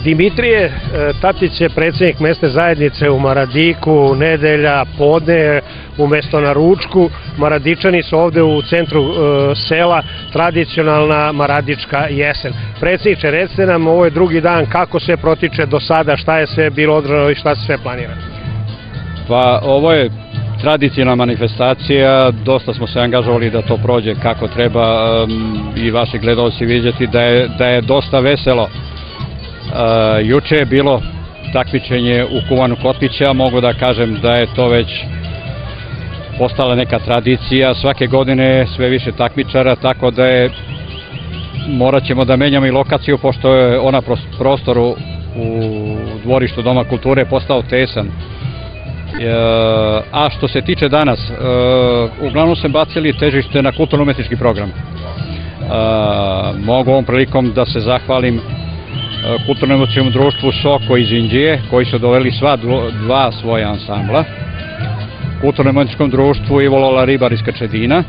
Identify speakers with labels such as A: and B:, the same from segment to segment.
A: Dimitrije Tatić je predsjednik mesne zajednice u Maradiku, nedelja, podne, umesto na ručku. Maradičani su ovde u centru sela, tradicionalna maradička jesen. Predsjedniče, recite nam, ovo je drugi dan, kako sve protiče do sada, šta je sve bilo održano i šta se sve planira?
B: Pa ovo je tradicionalna manifestacija, dosta smo se angažovali da to prođe kako treba i vaši gledalci vidjeti da je dosta veselo. Juče je bilo takmičenje u kuvanu kotlića, mogu da kažem da je to već postala neka tradicija, svake godine sve više takmičara, tako da morat ćemo da menjamo i lokaciju, pošto je ona prostor u dvorištu Doma kulture postao tesan. A što se tiče danas, uglavnom se bacili težište na kulturno-umetnički program. Mogu ovom prilikom da se zahvalim kulturno-umetničkom društvu Soko iz Inđije, koji su doveli dva svoja ansambla, kulturno-umetničkom društvu Ivo Lola Ribar iz Krčedina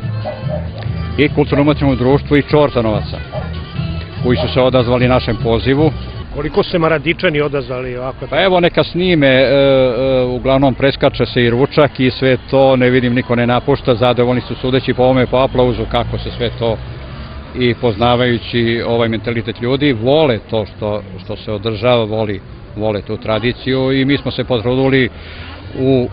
B: i kulturno-umetničkom društvu iz Čortanovaca, koji su se odazvali našem pozivu.
A: Koliko se Maradičani odazvali ovako?
B: Pa evo, neka snime, uglavnom preskače se i ručak i sve to, ne vidim, niko ne napušta, zadovoljni su sudeći po ovome, po aplauzu, kako se sve to i poznavajući ovaj mentalitet ljudi, vole to što se održava, vole tu tradiciju i mi smo se potrudili u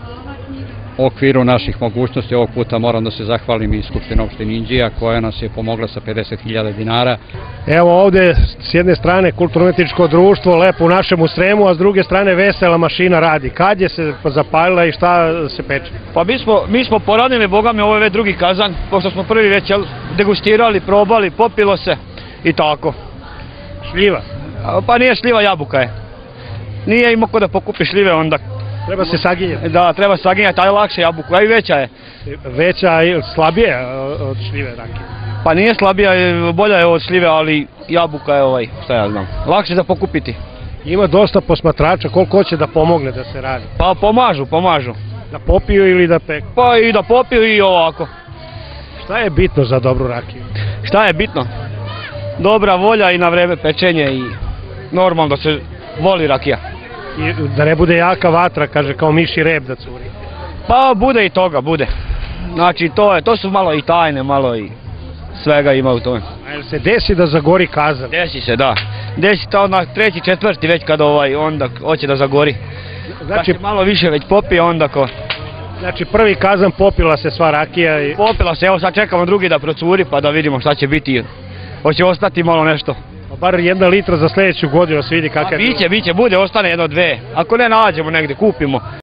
B: okviru naših mogućnosti. Ovog puta moram da se zahvalim i Skupštine opštine Inđija koja nas je pomogla sa 50.000 dinara.
A: Evo ovde s jedne strane kulturno-umetničko društvo lepo u našem Sremu, a s druge strane vesela mašina radi. Kad je se zapalila i šta se peče?
C: Pa mi smo poradili, boga mi, ovo je već drugi kazan, pošto smo prvi već degustirali, probali, popilo se i tako.
A: Šljiva?
C: Pa nije šljiva, jabuka je. Nije imao ko da pokupi šljive onda.
A: Treba se saginjati?
C: Da, treba saginjati, a je lakše jabuku, a i veća je.
A: Veća i slabije od šljive rakije?
C: Pa nije slabija, bolja je od šljive, ali jabuka je šta ja znam, lakše za pokupiti.
A: Ima dosta posmatrača, koliko hoće da pomogne da se radi?
C: Pa pomažu.
A: Da popiju ili da peku?
C: Pa i da popiju i ovako.
A: Šta je bitno za dobru rakiju?
C: Šta je bitno? Dobra volja i na vreme pečenje i normalno da se voli rakija.
A: I da ne bude jaka vatra, kaže, kao miši rep da curi?
C: Pa bude i toga, bude. Znači to su malo i tajne, malo i svega ima u tome.
A: A jel se desi da zagori kazan?
C: Desi se, da. Desi to na treći, četvrti već kada onda hoće da zagori. Znači malo više već popije onda ko...
A: Znači prvi kazan popila se sva rakija i...
C: Popila se, evo sad čekamo drugi da procuri pa da vidimo šta će biti. Hoće ostati malo nešto.
A: Bar 1 litra za sljedeću godinu, se vidi kakav je.
C: Biće, bude, ostane 1-2. Ako ne nađemo negde, kupimo.